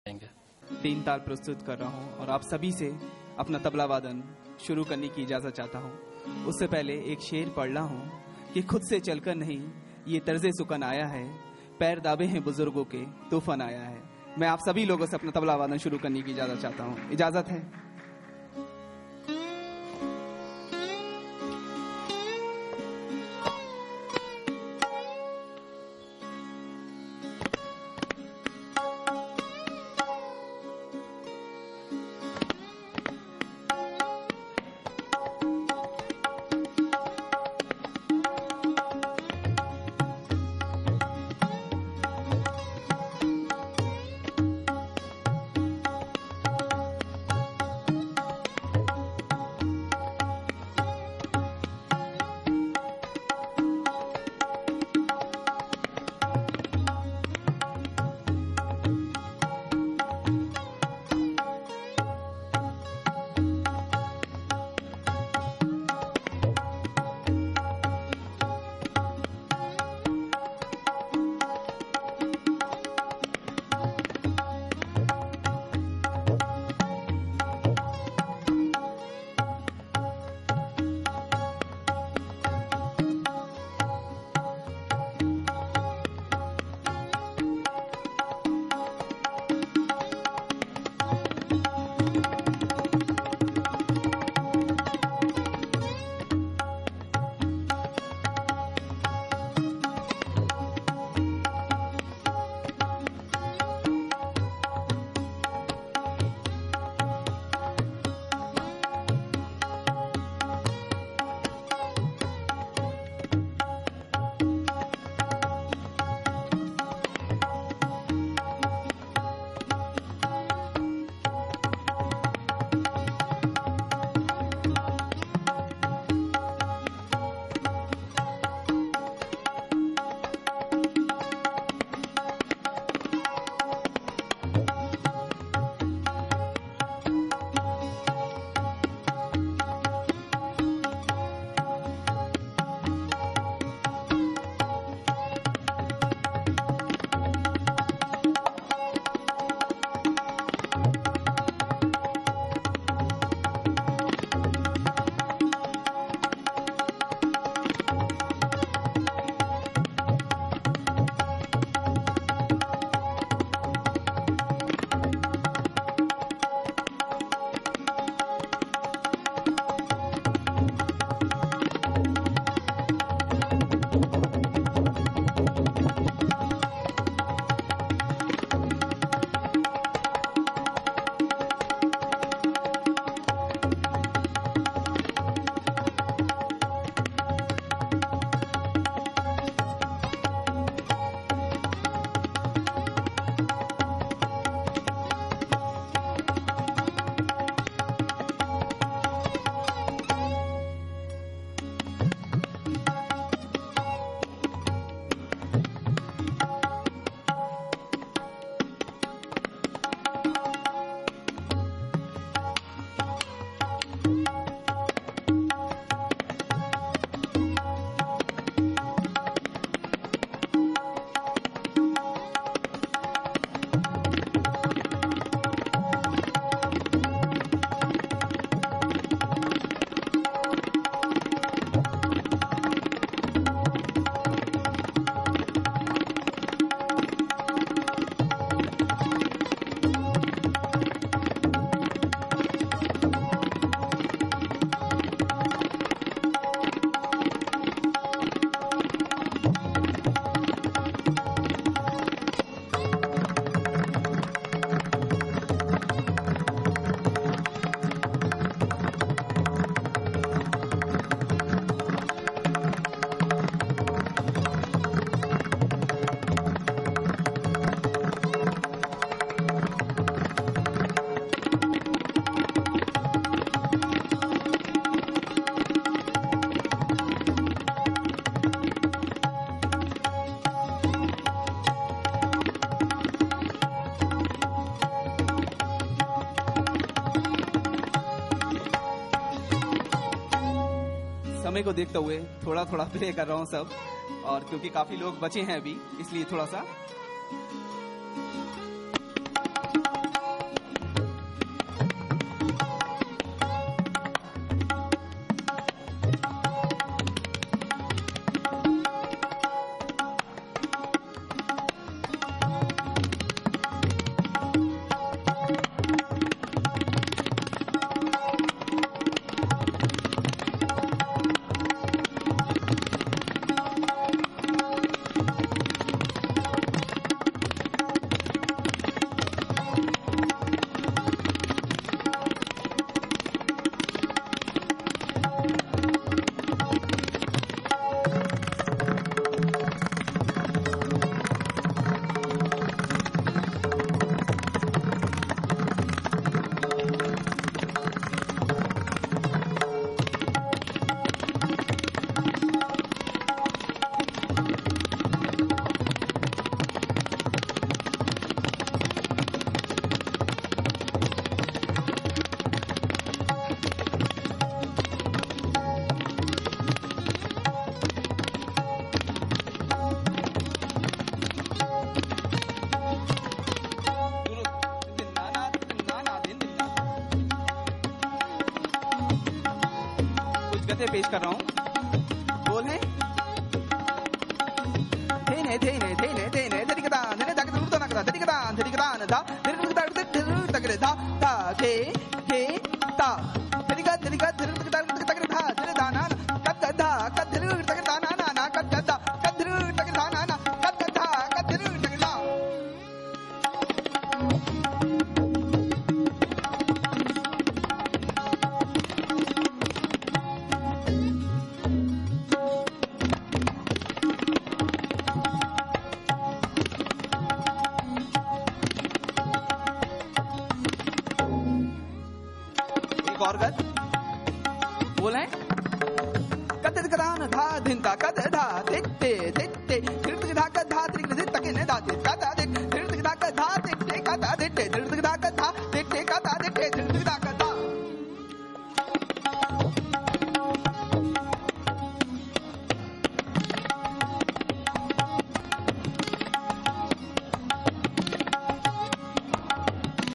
तीन ताल प्रस्तुत कर रहा हूँ और आप सभी से अपना तबला वादन शुरू करने की इजाज़त चाहता हूँ। उससे पहले एक शेर पढ़ रहा हूँ कि खुद से चलकर नहीं ये तर्ज़े सुकन आया है, पैर दाबे हैं बुजुर्गों के तूफान आया है। मैं आप सभी लोगों से अपना तबला वादन शुरू करने की इजाज़त चाहता हूँ। इजाज़त है? समय को देखते हुए थोड़ा थोड़ा प्ले कर रहा हूँ सब, और क्योंकि काफी लोग बचे हैं अभी इसलिए थोड़ा सा नृत्य पेश कर रहा हूँ। बोल है थेने थेने थेने थेने धरिकदान धने तक दूर तो नकरा धरिकदान धरिकदान धा धरिकदान तक धा धा के ता धरिका धरिका धरिकदान तक धा धरे दाना कद धा कद धरि तक दाना ना कद धा कद धरि तक दाना ना कद धा कद धरि तक धा। और गद बोले कद कदान धा धिंता कद धा दित्ते दित्ते